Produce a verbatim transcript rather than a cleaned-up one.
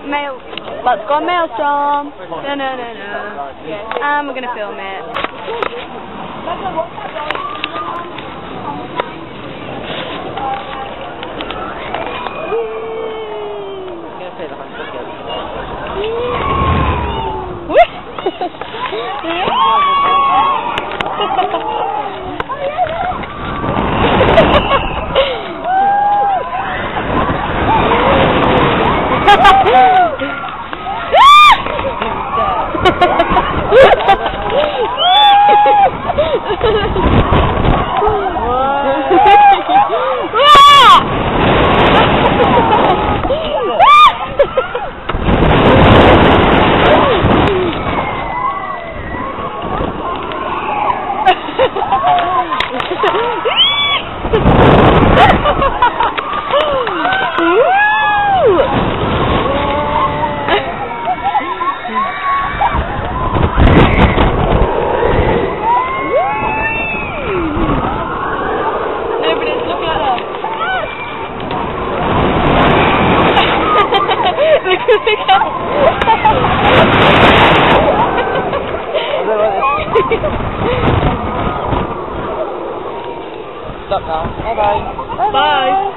Mail. Let's go on Maelstrom. No, no, no, no. And we're gonna film it. Stop now. Bye bye. Bye. Bye.